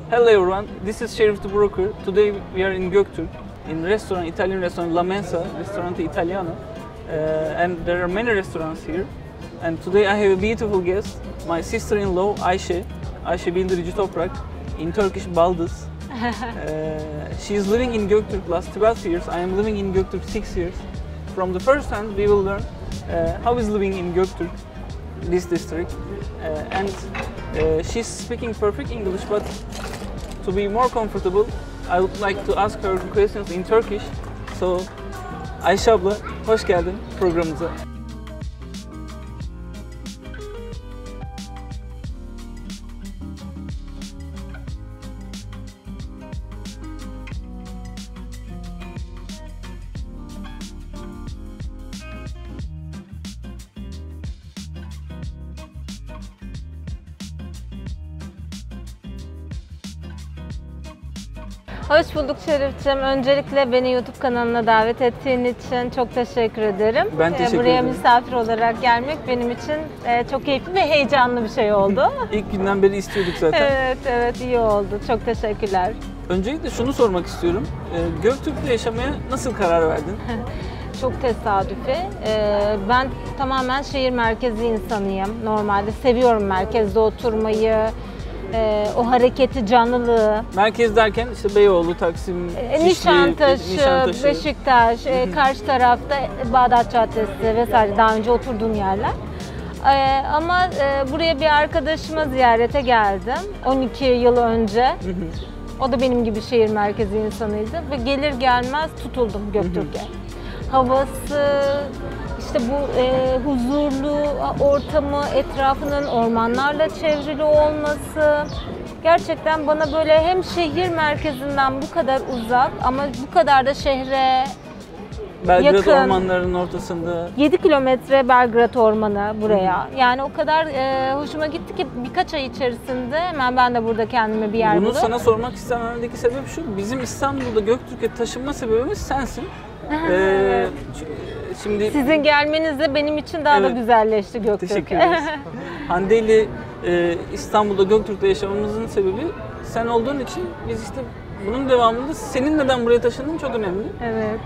Hello everyone, this is Sheriff the Broker. Today we are in Göktürk, in Italian restaurant La Mensa, Ristorante Italiano. And there are many restaurants here. And today I have a beautiful guest, my sister-in-law Ayşe, Ayşe Bildirici Toprak, in Turkish Baldız. She is living in Göktürk last 12 years. I am living in Göktürk 6 years. From the first hand we will learn how is living in Göktürk, this district. She's speaking perfect English, but to be more comfortable, I would like to ask her questions in Turkish. So, Ayşe abla, hoş geldin programımıza. Hoş bulduk Şerif'ciğim. Öncelikle beni YouTube kanalına davet ettiğin için çok teşekkür ederim. Ben teşekkür Buraya ederim. Misafir olarak gelmek benim için çok keyifli ve heyecanlı bir şey oldu. İlk günden beri istiyorduk zaten. Evet, iyi oldu. Çok teşekkürler. Öncelikle şunu sormak istiyorum. Göktürk'te yaşamaya nasıl karar verdin? Çok tesadüfi. Ben tamamen şehir merkezi insanıyım. Normalde seviyorum merkezde oturmayı, o hareketi, canlılığı. Merkez derken işte Beyoğlu, Taksim, Nişantaşı, Beşiktaş, karşı tarafta Bağdat Caddesi vesaire daha önce oturduğum yerler. Ama buraya bir arkadaşıma ziyarete geldim 12 yıl önce. O da benim gibi şehir merkezi insanıydı ve gelir gelmez tutuldum Göktürk'e. Havası, işte bu huzurlu ortamı, etrafının ormanlarla çevrili olması gerçekten bana böyle hem şehir merkezinden bu kadar uzak ama bu kadar da şehre Belgrad yakın. ormanlarının ortasında. 7 kilometre Belgrad Ormanı buraya. Yani o kadar hoşuma gitti ki birkaç ay içerisinde hemen ben de burada kendime bir yer Bunu buldum. sana sormak istememdeki sebep şu, bizim İstanbul'da Göktürk'e taşınma sebebimiz sensin. Şimdi Sizin gelmenizle benim için daha da Evet. güzelleşti Göktürk. Teşekkür ederiz. Hande ile İstanbul'da Göktürk'te yaşamamızın sebebi sen olduğun için biz işte bunun devamında senin neden buraya taşındığın çok önemli. Evet.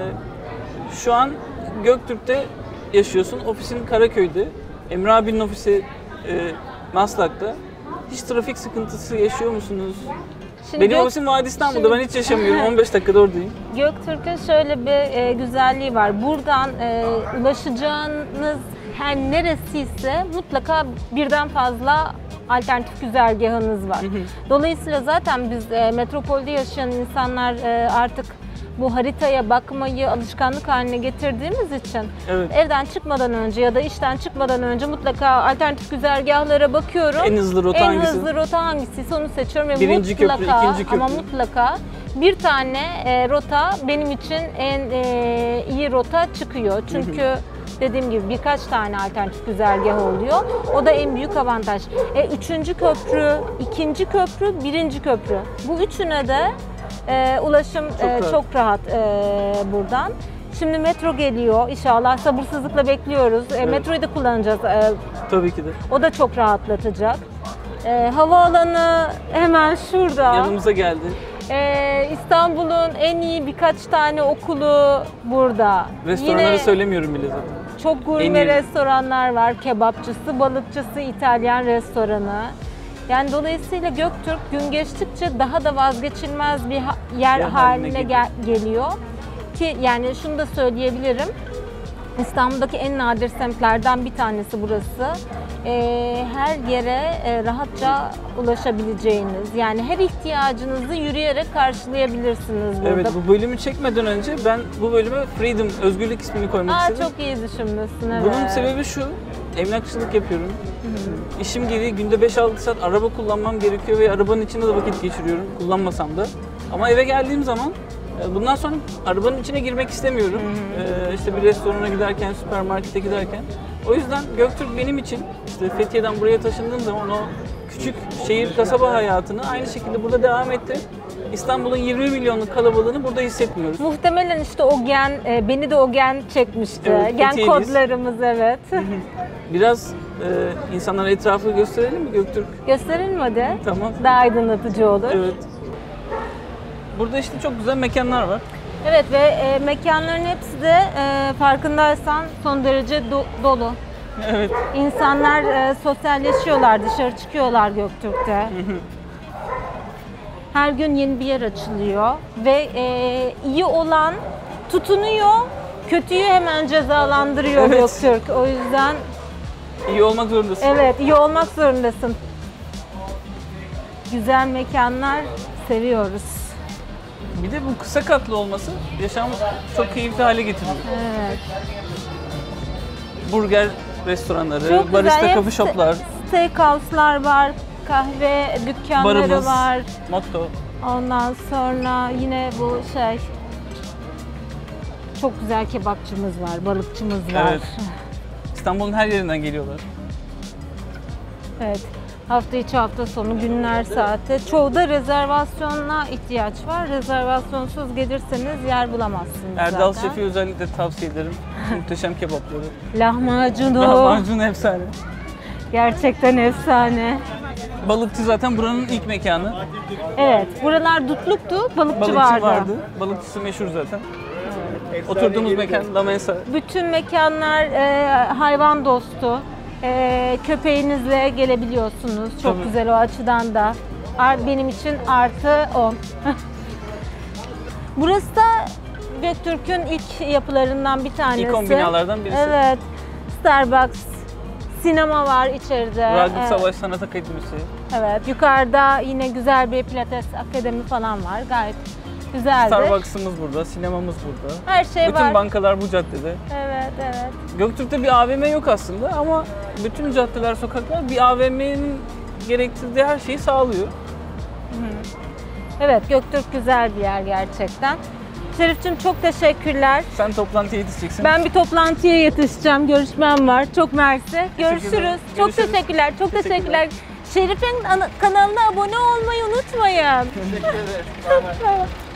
Şu an Göktürk'te yaşıyorsun, ofisin Karaköy'de. Emre abinin ofisi Maslak'ta. Hiç trafik sıkıntısı yaşıyor musunuz? Şimdi Benim ofisim Vadi İstanbul'da, ben hiç yaşamıyorum. 15 dakikada oradayım. Göktürk'ün şöyle bir güzelliği var. Buradan ulaşacağınız her neresiyse mutlaka birden fazla alternatif güzergahınız var. Dolayısıyla zaten biz metropolde yaşayan insanlar artık bu haritaya bakmayı alışkanlık haline getirdiğimiz için Evet. evden çıkmadan önce ya da işten çıkmadan önce mutlaka alternatif güzergahlara bakıyorum. En hızlı rota en hangisi? hızlı rota hangisiyse onu seçiyorum ve Birinci köprü, mutlaka ikinci köprü. ama mutlaka bir tane rota benim için en iyi rota çıkıyor. Çünkü dediğim gibi birkaç tane alternatif güzergah oluyor. O da en büyük avantaj. Üçüncü köprü, ikinci köprü, birinci köprü. Bu üçüne de ulaşım çok rahat buradan. Şimdi metro geliyor inşallah, sabırsızlıkla bekliyoruz. Metroyu da kullanacağız. Tabii ki de. O da çok rahatlatacak. Havaalanı hemen şurada. Yanımıza geldi. İstanbul'un en iyi birkaç tane okulu burada. Restoranları Yine söylemiyorum bile zaten. çok En gurme iyi. restoranlar var. Kebapçısı, balıkçısı, İtalyan restoranı. Yani dolayısıyla Göktürk gün geçtikçe daha da vazgeçilmez bir yer haline geliyor. Ki yani şunu da söyleyebilirim. İstanbul'daki en nadir semtlerden bir tanesi burası. Her yere rahatça ulaşabileceğiniz, yani her ihtiyacınızı yürüyerek karşılayabilirsiniz burada. Evet, bu bölümü çekmeden önce ben bu bölüme Freedom, özgürlük ismini koymak istedim. Çok iyi düşünmüşsün, evet. Bunun sebebi şu, emlakçılık yapıyorum. İşim gereği günde 5-6 saat araba kullanmam gerekiyor ve arabanın içinde de vakit geçiriyorum, kullanmasam da. Ama eve geldiğim zaman bundan sonra arabanın içine girmek istemiyorum. İşte bir restorana giderken, süpermarkete giderken. O yüzden Göktürk benim için, işte Fethiye'den buraya taşındığım zaman o küçük şehir, kasaba hayatını aynı şekilde burada devam ettirip İstanbul'un 20 milyonluk kalabalığını burada hissetmiyoruz. Muhtemelen işte o gen, beni de o gen çekmişti. Evet, Gen Fethiye'liyiz. kodlarımız, evet. Biraz insanlara etrafı gösterelim mi Göktürk? Gösterelim hadi. Tamam. Daha aydınlatıcı olur. Evet. Burada işte çok güzel mekanlar var. Evet ve mekanların hepsi de farkındaysan son derece dolu. Evet. İnsanlar sosyalleşiyorlar, dışarı çıkıyorlar Göktürk'te. Her gün yeni bir yer açılıyor ve iyi olan tutunuyor, kötüyü hemen cezalandırıyor Evet. Göktürk. O yüzden İyi olmak zorundasın. evet, iyi olmak zorundasın. Güzel mekanlar seviyoruz. Bir de bu kısa katlı olması yaşamı çok keyifli hale getiriyor. Evet. Burger restoranları, Çok barista güzel. coffee shoplar, Steakhouse'lar var, kahve dükkanları barımız, var. motto. Ondan sonra yine bu çok güzel kebapçımız var, balıkçımız var. Evet. İstanbul'un her yerinden geliyorlar. Evet. Hafta içi, hafta sonu, günler saati. Çoğu da rezervasyona ihtiyaç var. Rezervasyonsuz gelirseniz yer bulamazsınız Erdal zaten. Şef'i özellikle tavsiye ederim. Muhteşem kebapları. Lahmacunu. Lahmacun efsane. Gerçekten efsane. Balıkçı zaten buranın ilk mekanı. Evet. Buralar dutluktu, balıkçı vardı. Balıkçısı meşhur zaten. Oturduğumuz mekan La Mensa. Bütün mekanlar hayvan dostu. Köpeğinizle gelebiliyorsunuz. Çok Tabii. güzel o açıdan da. Benim için artı 10. Burası da Göktürk'ün ilk yapılarından bir tanesi. İkon binalardan birisi. Evet. Starbucks, sinema var içeride. Ragıp Evet. Savaş Sanat Akademisi. Evet. Yukarıda yine güzel bir pilates akademi falan var. Gayet güzeldi. Starbucks'ımız burada, sinemamız burada. Her şey Bütün var. bankalar bu caddede. Evet, evet. Göktürk'te bir AVM yok aslında ama bütün caddeler, sokaklar bir AVM'nin gerektirdiği her şeyi sağlıyor. Evet, Göktürk güzel bir yer gerçekten. Şerif'cim çok teşekkürler. Sen toplantıya yetişeceksin. Ben bir toplantıya yetişeceğim, görüşmem var. Çok mersi. Görüşürüz. Çok Görüşürüz. teşekkürler, çok teşekkürler. Şerif'in kanalına abone olmayı unutmayın. Teşekkür ederim. Bay bay. Bay bay.